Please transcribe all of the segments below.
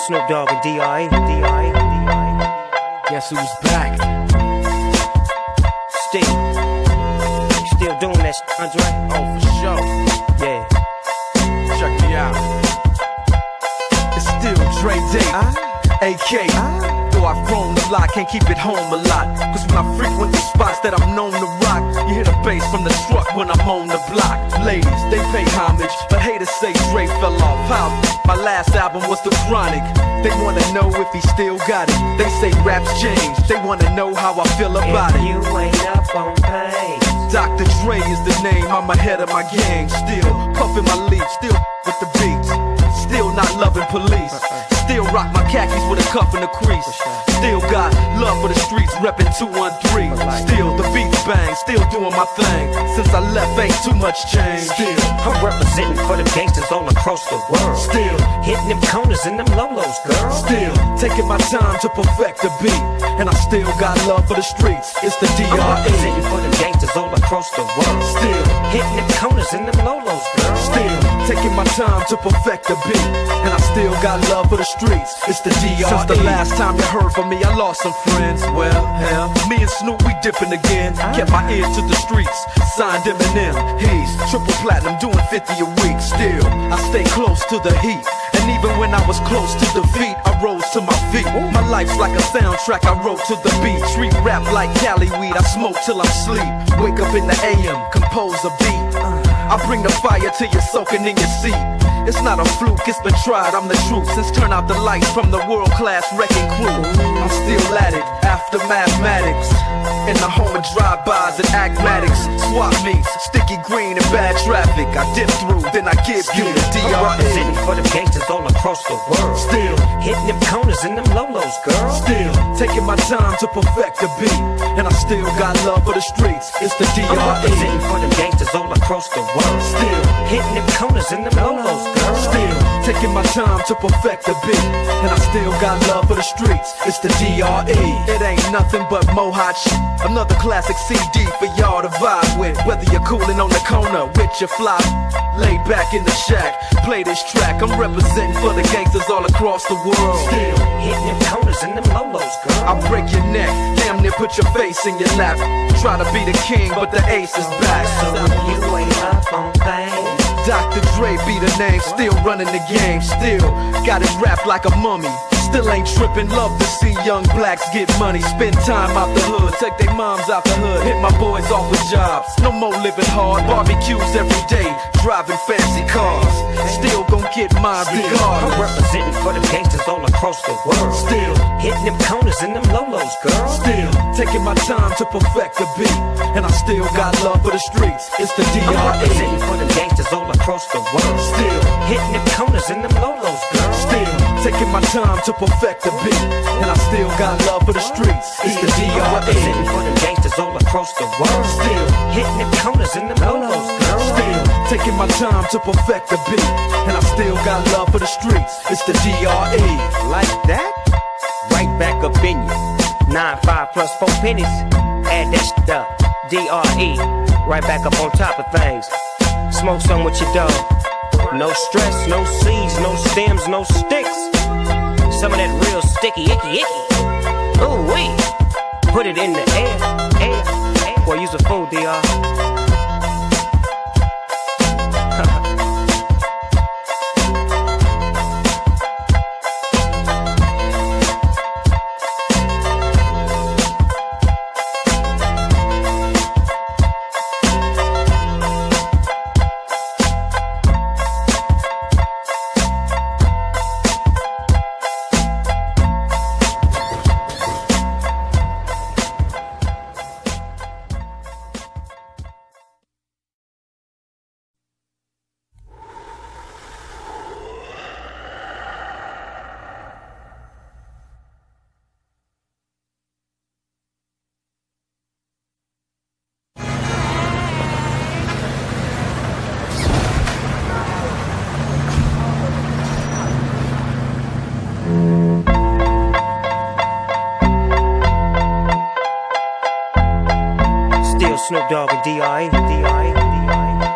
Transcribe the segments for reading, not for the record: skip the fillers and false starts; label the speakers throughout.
Speaker 1: Snoop Dogg and D.R.E.
Speaker 2: Guess who's back?
Speaker 1: Still doing that shit, Andre?
Speaker 2: Oh, for sure.
Speaker 1: Yeah.
Speaker 2: Check me out. It's still Dre Day, AK. Though I've grown a lot, can't keep it home a lot. Cause when I frequent the spots that I'm known to rock, you hear the bass from the truck when I'm on the block. Ladies, they pay homage, but haters say Dre fell off. How? My last album was The Chronic. They wanna know if he still got it. They say raps change, they wanna know how I feel about it.
Speaker 1: You ain't up on pain.
Speaker 2: Dr. Dre is the name, I'm ahead of my gang. Still puffin' my leaf, still with the beats. Still not loving police. Still rock my khakis with a cuff and a crease. Still got love for the streets, reppin' 213. Still the beats bang, still doing my thing. Since I left, ain't too much change. Still
Speaker 1: I'm representing for the gangsters all across the world.
Speaker 2: Still
Speaker 1: hitting them corners and them lolos, girl.
Speaker 2: Still taking my time to perfect the beat. And I still got love for the streets. It's the
Speaker 1: I'm
Speaker 2: D.R.E.
Speaker 1: representing for the gangsters all across the world.
Speaker 2: Still
Speaker 1: hitting them corners and them lolos, girl.
Speaker 2: Still taking my time to perfect the beat. And I still got love for the streets. It's the D.R.E. Since the last time you heard from me, I lost some friends. Well, hell, me and Snoop, we dipping again. Kept my ear to the streets. Signed Eminem. He's triple platinum, doing 50 a week. Still, I stay close to the heat. And even when I was close to defeat, I rose to my feet. My life's like a soundtrack I wrote to the beat. Street rap like Cali weed, I smoke till I'm sleep. Wake up in the AM, compose a beat. I bring the fire till you're soaking in your seat. It's not a fluke, it's been tried, I'm the truth. Since turn out the lights from the world-class wrecking crew, I'm still at it, after mathematics. In the home of drive-bys and acmatics. Swap meets, sticky green and bad traffic. I dip through, then I give you the D.R.E.
Speaker 1: I'm representing for the gangsters all across the world.
Speaker 2: Still
Speaker 1: hitting them corners and them lolos, girl.
Speaker 2: Still taking my time to perfect the beat. And I still got love for the streets. It's the D.R.E.
Speaker 1: I'm representing for the gangsters all across the world.
Speaker 2: Still
Speaker 1: hitting them corners and them lolos, girl.
Speaker 2: Still taking my time to perfect the beat. And I still got love for the streets. It's the D.R.E. It ain't nothing but mo hot shit. Another classic CD for y'all to vibe with. Whether you're coolin' on the corner with your fly, lay back in the shack, play this track. I'm representing for the gangsters all across the world. Still
Speaker 1: hitting them corners and them lolos, girl.
Speaker 2: I'll break your neck, damn near put your face in your lap. Try to be the king, but the ace is back.
Speaker 1: So you ain't up on things.
Speaker 2: Dr. Dre be the name, still running the game. Still got it wrapped like a mummy. Still ain't trippin', love to see young blacks get money. Spend time out the hood, take their moms out the hood. Hit my boys off with jobs, no more living hard. Barbecues every day, driving fancy cars. Still gon' get mine regardless.
Speaker 1: I'm representing for the gangsters all across the world.
Speaker 2: Still
Speaker 1: hitting them corners and them lolos, girl.
Speaker 2: Still taking my time to perfect the beat. And I still got love for the streets. It's the D.R.E.
Speaker 1: I'm representing for the gangsters all across the world.
Speaker 2: Still
Speaker 1: hitting them corners and them lolos, girl.
Speaker 2: Still taking my time to perfect the beat. And I still got love for the streets. It's the D.R.E.
Speaker 1: I'm representing for the gangsters all across the world.
Speaker 2: Still
Speaker 1: hitting them corners and them lolos, girl.
Speaker 2: Still taking my time to perfect the beat. And I still got love for the streets. It's the D.R.E.
Speaker 1: Like that? Right back up in you. 9-5 plus 4 pennies. Add that shit up. D.R.E. Right back up on top of things. Smoke some with your dog. No stress, no seeds, no stems, no sticks. Some of that real sticky, icky. Ooh wee. Put it in the air. Boy, use a fool, D.R. Snoop Dogg and D.R.E.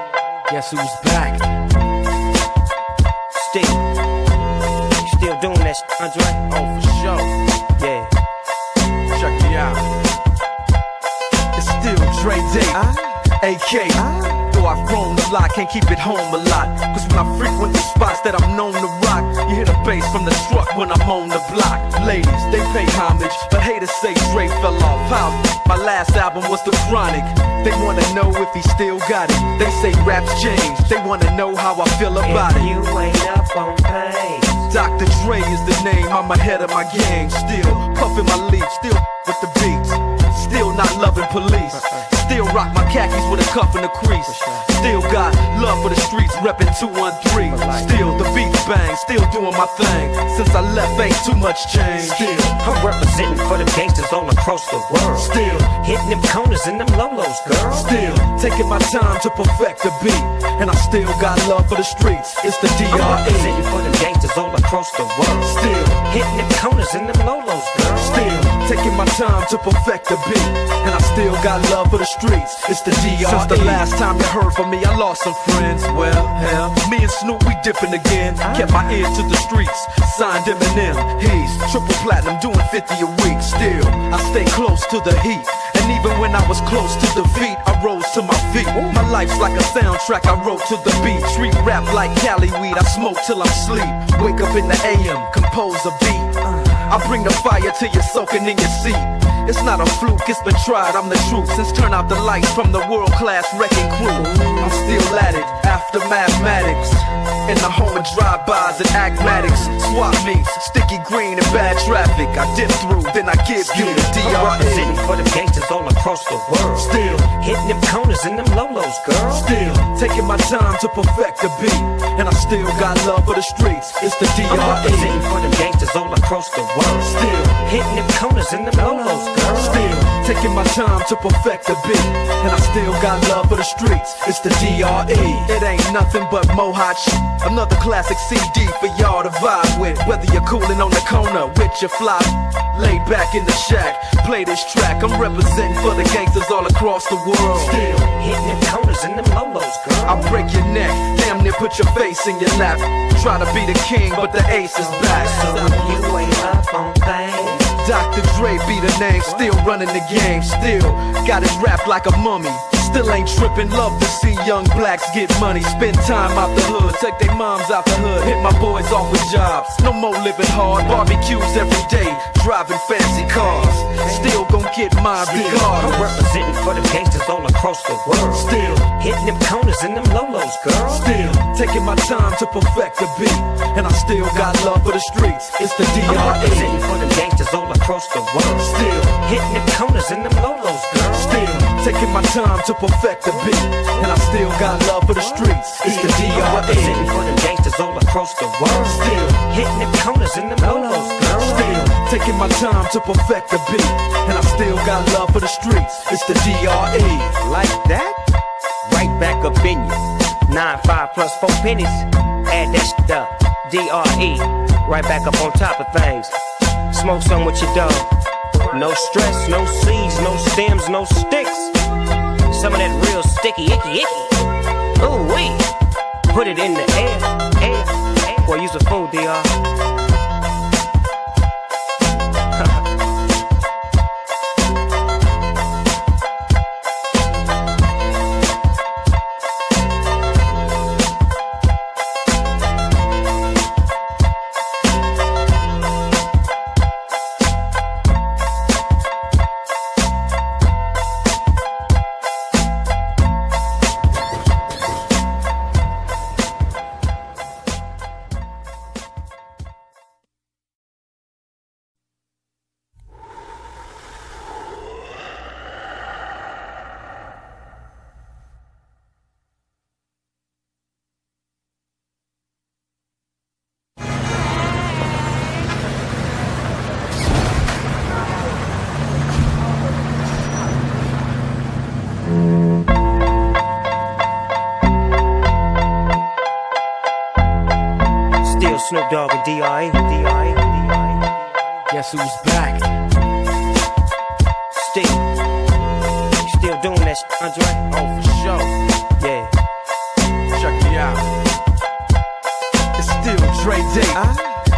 Speaker 2: Guess who's back?
Speaker 1: Still doing that that shit, Andre?
Speaker 2: Oh, for sure.
Speaker 1: Yeah.
Speaker 2: Check me out. It's still Dre Day, AK. Though I've grown a lot, can't keep it home a lot. Cause when I frequent the spots that I'm known to rock, you hear the bass from the truck when I'm on the block. Ladies, they pay homage, but haters say Dre fell off. How? My last album was The Chronic. They wanna know if he still got it. They say raps change, they wanna know how I feel about it.
Speaker 1: You ain't up on pace.
Speaker 2: Dr. Dre is the name, I'm ahead of my gang. Still puffin' my leaf, still with the beats. Still not loving police. Still rock my khakis with a cuff and a crease. Still got love for the streets, reppin' 213. Still the beats bang, still doing my thing. Since I left, ain't too much change. Still
Speaker 1: I'm representing for the gangsters all across the world.
Speaker 2: Still
Speaker 1: hitting them corners and them lolos, girl.
Speaker 2: Still taking my time to perfect the beat. And I still got love for the streets. It's the DRE.
Speaker 1: I'm representing for the gangsters all across the world.
Speaker 2: Still
Speaker 1: hitting them corners and them lolos, girl.
Speaker 2: Still taking my time to perfect the beat. And I still got love for the streets. It's the DRE. Since the last time you heard from me, I lost some friends. Well, hell, me and Snoop, we dipping again. Kept my ear to the streets. Signed Eminem. He's triple platinum, doing 50 a week. Still, I stay close to the heat. And even when I was close to defeat, I rose to my feet. My life's like a soundtrack I wrote to the beat. Street rap like Cali weed, I smoke till I'm sleep. Wake up in the AM, compose a beat. I bring the fire till you're soaking in your seat. It's not a fluke, it's been tried, I'm the truth. Since turn out the lights from the world-class wrecking crew, I'm still at it, after mathematics. In the home of drive-bys and acmatics. Swap meets, sticky green and bad traffic. I dip through, then I give you the DRE.
Speaker 1: I'm representing for the gangsters all across the world.
Speaker 2: Still
Speaker 1: hitting them corners and them lolos, girl.
Speaker 2: Still taking my time to perfect the beat. And I still got love for the streets. It's the DRE.
Speaker 1: I'm representing for the gangsters all across the world.
Speaker 2: Still
Speaker 1: hitting them corners and them lolos, girl.
Speaker 2: Still taking my time to perfect the beat. And I still got love for the streets. It's the DRE. It ain't nothing but mohawk shit. Another classic CD for y'all to vibe with. Whether you're coolin' on the corner with your fly, lay back in the shack, play this track. I'm representing for the gangsters all across the world. Still
Speaker 1: hitting them corners and them lolos, girl.
Speaker 2: I'll break your neck, damn near put your face in your lap. Try to be the king, but the ace is back.
Speaker 1: So you ain't up on things.
Speaker 2: Dr. Dre be the name, still running the game. Still got it wrapped like a mummy. Still ain't trippin', love to see young blacks get money. Spend time out the hood, take their moms out the hood. Hit my boys off with jobs, no more living hard. Barbecues every day, driving fancy cars. Still gon' get mine regardless.
Speaker 1: I'm representing for the gangsters all across the world.
Speaker 2: Still
Speaker 1: hitting them corners and them lolos, girl.
Speaker 2: Still taking my time to perfect the beat. And I still got love for the streets. It's the DRE.
Speaker 1: I'm representing for the gangsters all across the world.
Speaker 2: Still
Speaker 1: hitting them corners and them lolos, girl.
Speaker 2: Still taking my time to perfect the beat. And I still got love for the streets. It's the DRE.
Speaker 1: I'm representing for the gangsters all across the world.
Speaker 2: Still
Speaker 1: hitting them corners and them lolos, girl.
Speaker 2: Still taking my time to perfect the beat. And I still got love for the streets. It's the DRE.
Speaker 1: Like that? Right back up in you. 9-5 plus 4 pennies. Add that shit up. DRE. Right back up on top of things. Smoke some with your dog. No stress, no seeds, no stems, no sticks. Some of that real sticky, icky. Ooh wee. Put it in the air. Boy, use a fool, DR. Snoop Dogg and DRE.
Speaker 2: Guess who's back?
Speaker 1: Still doing that shit, Andre?
Speaker 2: Oh, for sure.
Speaker 1: Yeah.
Speaker 2: Check me out. It's still Dre Day,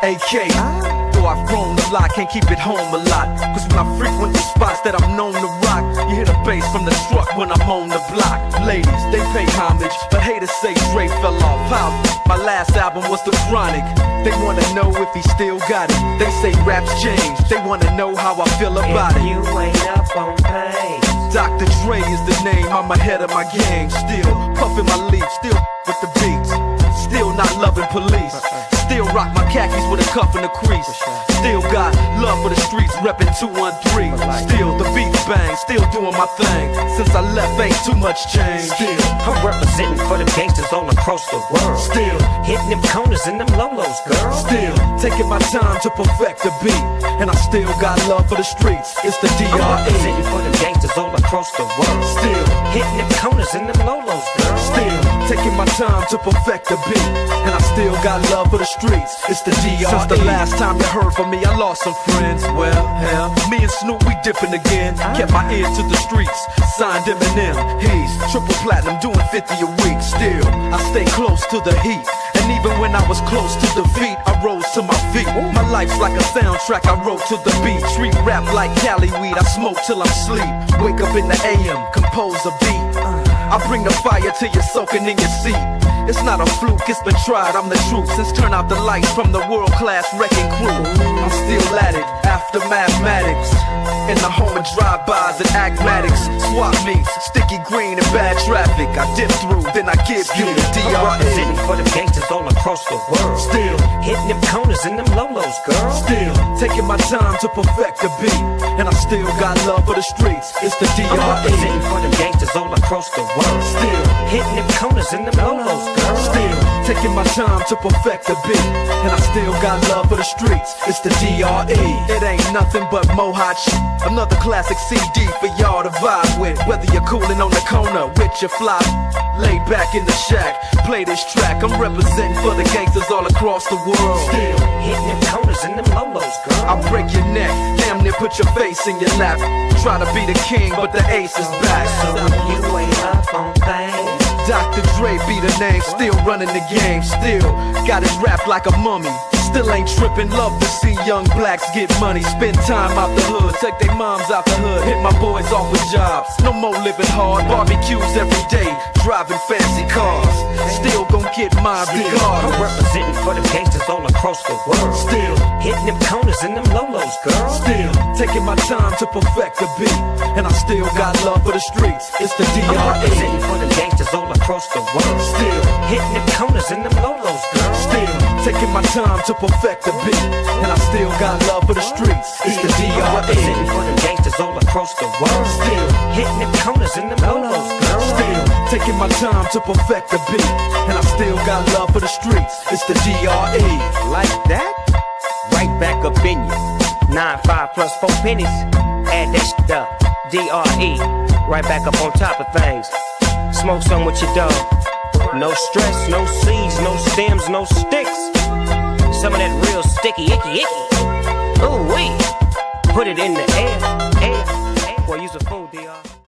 Speaker 2: AK. Though I've grown a lot, can't keep it home a lot. Cause when I frequent the spots that I'm known to rock, you hear the bass from the truck when I'm on the block. Ladies, they pay homage, but haters say Dre fell off. How? My last album was The Chronic. They wanna know if he still got it. They say raps change, they wanna know how I feel about it.
Speaker 1: You ain't up on pain.
Speaker 2: Dr. Dre is the name, I'm ahead of my game. Still puffin' my leaf, still with the beats. Still not loving police. Still rock my khakis with a cuff and a crease. Still got love for the streets, reppin' 213. Still the beats bang, still doing my thing. Since I left, ain't too much change. Still
Speaker 1: I'm representing for the gangsters all across the world.
Speaker 2: Still
Speaker 1: hitting them corners and them lolos, girl.
Speaker 2: Still taking my time to perfect the beat, and I still got love for the streets. It's the
Speaker 1: I'm representing
Speaker 2: DRE.
Speaker 1: for the gangsters all across the world.
Speaker 2: Still
Speaker 1: hitting them corners and them lolos, girl.
Speaker 2: Still taking my time to perfect the beat, and I still got love for the streets. It's the DRE. Since the last time you heard from me, I lost some friends. Well, hell, me and Snoop, we dipping again. Kept my ear to the streets, signed Eminem. He's triple platinum, doing 50 a week. Still, I stay close to the heat, and even when I was close to defeat, I rose to my feet. My life's like a soundtrack, I wrote to the beat. Street rap like Cali weed, I smoke till I'm sleep. Wake up in the AM, compose a beat. I bring the fire till you're soaking in your seat. It's not a fluke, it's been tried, I'm the truth. Since turn out the lights from the world-class wrecking crew, I'm still at it, after mathematics. In the home of drive-bys and acmatics. Swap meets, sticky green and bad traffic. I dip through, then I give you the
Speaker 1: I'm
Speaker 2: DRE.
Speaker 1: representing for the gangsters all across the world.
Speaker 2: Still
Speaker 1: hitting them corners and them lolos, girl.
Speaker 2: Still taking my time to perfect the beat, and I still got love for the streets. It's the
Speaker 1: I'm representing
Speaker 2: DRE.
Speaker 1: for the gangsters all across the world.
Speaker 2: Still
Speaker 1: hitting them corners and them lolos, girl.
Speaker 2: Still taking my time to perfect the beat, and I still got love for the streets. It's the DRE. It ain't nothing but mohawk shit. Another classic CD for y'all to vibe with. Whether you're coolin' on the corner with your fly, lay back in the shack, play this track. I'm representing for the gangsters all across the world. Still
Speaker 1: hitting them corners and them lolos, girl.
Speaker 2: I'll break your neck, damn near put your face in your lap. Try to be the king, but the ace is back.
Speaker 1: So you ain't up on things.
Speaker 2: Dr. Dre be the name, still running the game. Still got it wrapped like a mummy. Still ain't trippin', love to see young blacks get money. Spend time out the hood, take their moms out the hood. Hit my boys off with jobs, no more living hard. Barbecues every day, driving fancy cars. Still gon' get mine
Speaker 1: I'm
Speaker 2: regardless.
Speaker 1: representing for the gangsters all across the world.
Speaker 2: Still
Speaker 1: hitting them corners and them lolos, girl.
Speaker 2: Still taking my time to perfect the beat, and I still got love for the streets. It's the
Speaker 1: I'm representing
Speaker 2: DRE.
Speaker 1: for the gangsters all across the world.
Speaker 2: Still
Speaker 1: hitting them corners and them lolos, girl.
Speaker 2: Still taking my time to perfect the beat, and I still got love for the streets. It's the
Speaker 1: I'm representing
Speaker 2: DRE.
Speaker 1: for the gangsters all across the world.
Speaker 2: Still
Speaker 1: hitting them corners and them lolos, girl.
Speaker 2: Still taking my time to perfect the beat, and I still got love for the streets. It's the DRE.
Speaker 1: Like that? Right back up in you. 9-5 plus 4 pennies. Add that shit up. DRE. Right back up on top of things. Smoke some with your dog. No stress, no seeds, no stems, no sticks. Some of that real sticky, icky. Ooh wee. Put it in the air. Boy, use a fool, DR.